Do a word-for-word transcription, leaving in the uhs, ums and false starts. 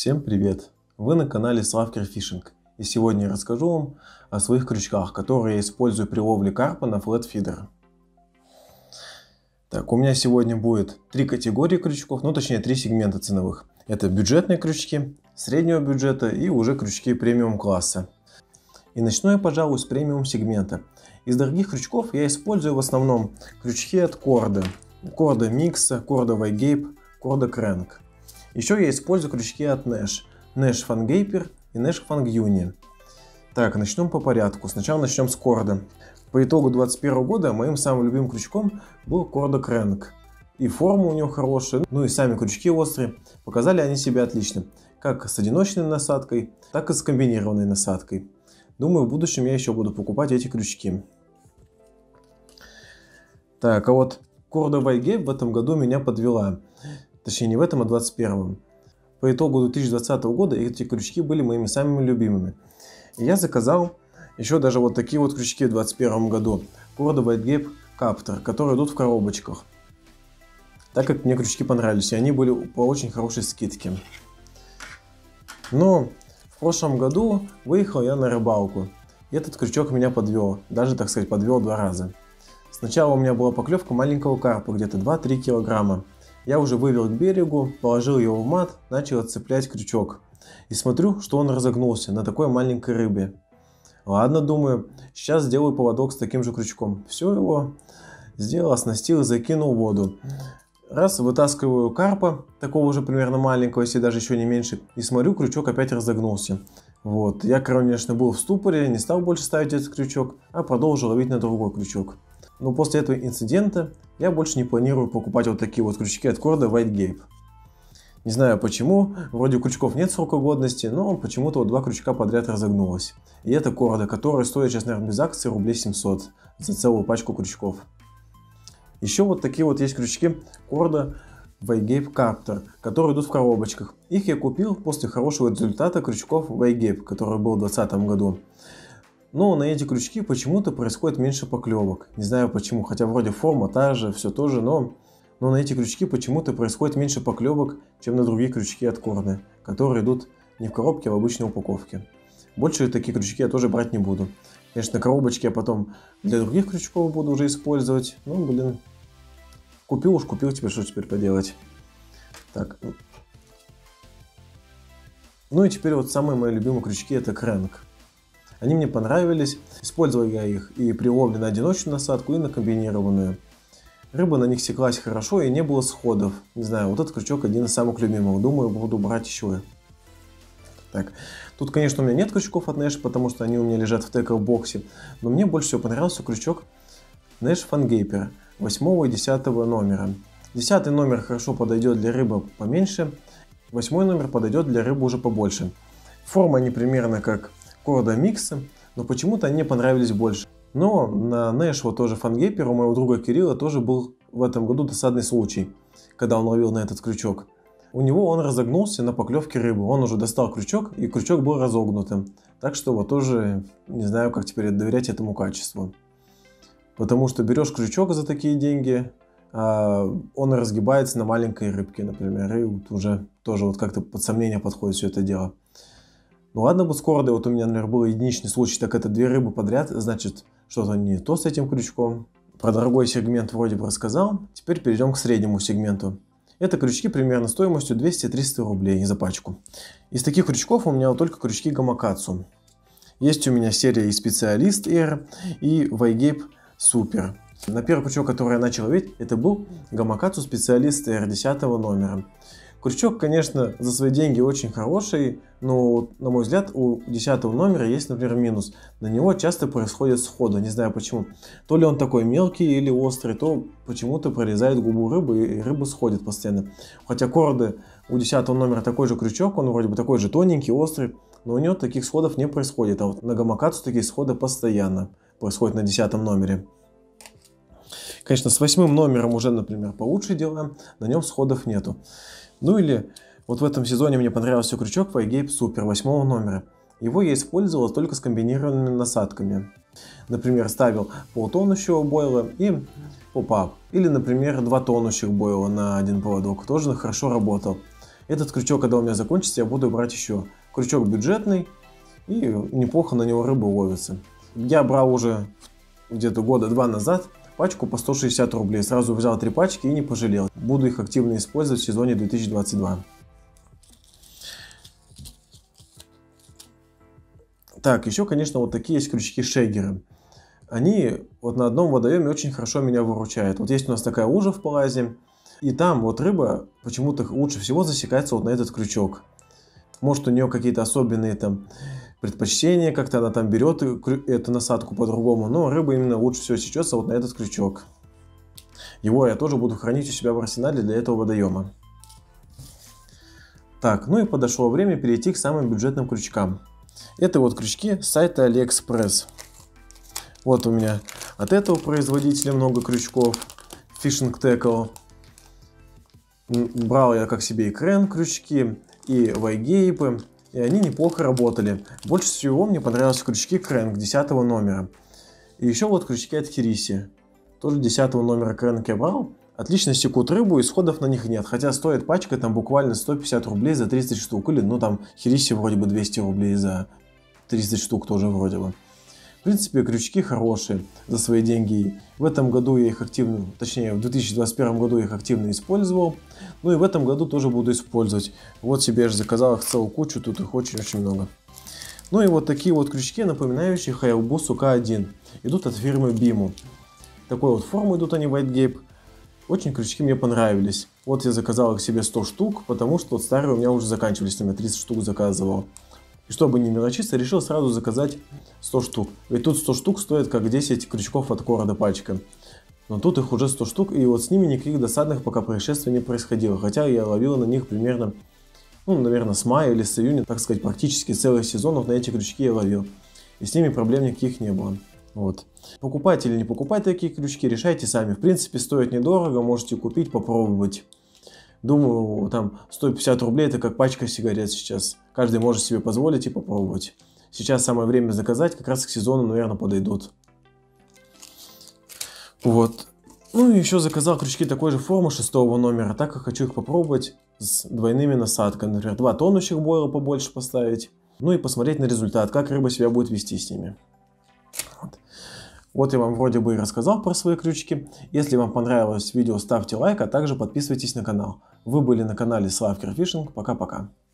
Всем привет! Вы на канале Славкер Фишинг, и сегодня я расскажу вам о своих крючках, которые я использую при ловле карпа на флет-фидер. Так, у меня сегодня будет три категории крючков, ну точнее три сегмента ценовых. Это бюджетные крючки, среднего бюджета и уже крючки премиум класса. И начну я, пожалуй, с премиум сегмента. Из дорогих крючков я использую в основном крючки от Korda, Korda Mix, Korda Waygape, Korda Crank. Еще я использую крючки от Nash, Nash Fangaper и Nash Fanguni. Так, начнем по порядку. Сначала начнем с Korda. По итогу две тысячи двадцать первого года моим самым любимым крючком был Korda Crank. И форма у него хорошая, ну и сами крючки острые. Показали они себя отлично. Как с одиночной насадкой, так и с комбинированной насадкой. Думаю, в будущем я еще буду покупать эти крючки. Так, а вот Korda Waygape в этом году меня подвела. Точнее, не в этом, а в двадцать первом. По итогу две тысячи двадцатого года эти крючки были моими самыми любимыми. И я заказал еще даже вот такие вот крючки в двадцать первом году. Korda Waygape Captor, которые идут в коробочках. Так как мне крючки понравились, и они были по очень хорошей скидке. Но в прошлом году выехал я на рыбалку. И этот крючок меня подвел. Даже, так сказать, подвел два раза. Сначала у меня была поклевка маленького карпа, где-то два-три килограмма. Я уже вывел к берегу, положил его в мат, начал отцеплять крючок. И смотрю, что он разогнулся на такой маленькой рыбе. Ладно, думаю, сейчас сделаю поводок с таким же крючком. Все, его сделал, оснастил и закинул в воду. Раз, вытаскиваю карпа, такого же примерно маленького, если даже еще не меньше. И смотрю, крючок опять разогнулся. Вот, я, конечно, был в ступоре, не стал больше ставить этот крючок, а продолжил ловить на другой крючок. Но после этого инцидента я больше не планирую покупать вот такие вот крючки от Korda Waygape. Не знаю почему, вроде у крючков нет срока годности, но почему-то вот два крючка подряд разогнулось. И это Korda, которая стоит сейчас, наверное, без акции рублей семьсот за целую пачку крючков. Еще вот такие вот есть крючки Korda Waygape Captor, которые идут в коробочках. Их я купил после хорошего результата крючков Waygape, который был в двадцатом году. Но на эти крючки почему-то происходит меньше поклевок. Не знаю почему, хотя вроде форма та же, все то же, но, но на эти крючки почему-то происходит меньше поклевок, чем на другие крючки от Korda, которые идут не в коробке, а в обычной упаковке. Больше такие крючки я тоже брать не буду. Конечно, коробочки я потом для других крючков буду уже использовать. Ну, блин, купил уж купил, теперь что теперь поделать. Так. Ну и теперь вот самые мои любимые крючки — это Crank. Они мне понравились, использовал я их и при ловле на одиночную насадку, и на комбинированную. Рыба на них секлась хорошо и не было сходов. Не знаю, вот этот крючок один из самых любимых, думаю, буду брать еще. Так, тут, конечно, у меня нет крючков от Nash, потому что они у меня лежат в текл-боксе, но мне больше всего понравился крючок Nash Fangaper восьмого и десятого номера. десятый номер хорошо подойдет для рыбы поменьше, восьмой номер подойдет для рыбы уже побольше. Форма они примерно как Korda Mix, но почему-то они мне понравились больше. Но на Nash, вот тоже Fangaper, у моего друга Кирилла тоже был в этом году досадный случай, когда он ловил на этот крючок. У него он разогнулся на поклевке рыбы, он уже достал крючок, и крючок был разогнутым. Так что вот тоже не знаю, как теперь доверять этому качеству. Потому что берешь крючок за такие деньги, а он разгибается на маленькой рыбке, например, и вот уже тоже вот как-то под сомнение подходит все это дело. Ну ладно бы с Korda, вот у меня, например, был единичный случай, так это две рыбы подряд, значит, что-то не то с этим крючком. Про дорогой сегмент вроде бы рассказал, теперь перейдем к среднему сегменту. Это крючки примерно стоимостью двести-триста рублей за пачку. Из таких крючков у меня вот только крючки Gamakatsu. Есть у меня серия и Специалист R, и Waygape Super. На первый крючок, который я начал ловить, это был Gamakatsu Специалист R десятого номера. Крючок, конечно, за свои деньги очень хороший, но, на мой взгляд, у десятого номера есть, например, минус. На него часто происходят сходы, не знаю почему. То ли он такой мелкий или острый, то почему-то прорезает губу рыбы, и рыба сходит постоянно. Хотя Korda у десятого номера такой же крючок, он вроде бы такой же тоненький, острый, но у него таких сходов не происходит. А вот на Gamakatsu такие сходы постоянно происходят на десятом номере. Конечно, с восьмым номером уже, например, получше дела, на нем сходов нету. Ну или вот в этом сезоне мне понравился крючок Waygape Super восьмого номера. Его я использовал только с комбинированными насадками. Например, ставил полтонущего бойла и поп-ап. Или, например, два тонущих бойла на один поводок. Тоже хорошо работал. Этот крючок, когда у меня закончится, я буду брать еще. Крючок бюджетный, и неплохо на него рыба ловится. Я брал уже где-то года два назад пачку по сто шестьдесят рублей. Сразу взял три пачки и не пожалел. Буду их активно использовать в сезоне две тысячи двадцать два. Так, еще, конечно, вот такие есть крючки-шеггеры. Они вот на одном водоеме очень хорошо меня выручают. Вот есть у нас такая лужа в Палазе, и там вот рыба почему-то лучше всего засекается вот на этот крючок. Может, у нее какие-то особенные там предпочтения, как-то она там берет эту насадку по-другому, но рыба именно лучше всего сечется вот на этот крючок. Его я тоже буду хранить у себя в арсенале для этого водоема. Так, ну и подошло время перейти к самым бюджетным крючкам. Это вот крючки с сайта AliExpress. Вот у меня от этого производителя много крючков. Fishing Tackle. Брал я как себе и крен крючки, и вайгейпы. И они неплохо работали. Больше всего мне понравились крючки Крэнк десятого номера. И еще вот крючки от Хириси. Тоже десятого номера Крэнк я брал. Отлично секут рыбу, исходов на них нет. Хотя стоит пачка там буквально сто пятьдесят рублей за тридцать штук. Или ну там Хириси вроде бы двести рублей за тридцать штук тоже вроде бы. В принципе, крючки хорошие за свои деньги. В этом году я их активно, точнее в две тысячи двадцать первом году я их активно использовал. Ну и в этом году тоже буду использовать. Вот себе же заказал их целую кучу, тут их очень-очень много. Ну и вот такие вот крючки, напоминающие Hayabusa К один. Идут от фирмы Bimu. Такой вот формы идут они, White Gape. Очень крючки мне понравились. Вот я заказал их себе сто штук, потому что вот старые у меня уже заканчивались, я тридцать штук заказывал. И чтобы не мелочиться, решил сразу заказать сто штук. Ведь тут сто штук стоит как десять крючков от Корода пачка. Но тут их уже сто штук, и вот с ними никаких досадных пока происшествий не происходило. Хотя я ловил на них примерно, ну, наверное, с мая или с июня, так сказать, практически целый сезон вот на эти крючки я ловил. И с ними проблем никаких не было. Вот. Покупать или не покупать такие крючки, решайте сами. В принципе, стоит недорого, можете купить, попробовать. Думаю, там сто пятьдесят рублей это как пачка сигарет сейчас. Каждый может себе позволить и попробовать. Сейчас самое время заказать, как раз к сезону, наверное, подойдут. Вот. Ну и еще заказал крючки такой же формы шестого номера, так как хочу их попробовать с двойными насадками. Например, два тонущих бойла побольше поставить. Ну и посмотреть на результат, как рыба себя будет вести с ними. Вот. Вот я вам вроде бы и рассказал про свои крючки. Если вам понравилось видео, ставьте лайк, а также подписывайтесь на канал. Вы были на канале Славкер Фишинг. Пока-пока.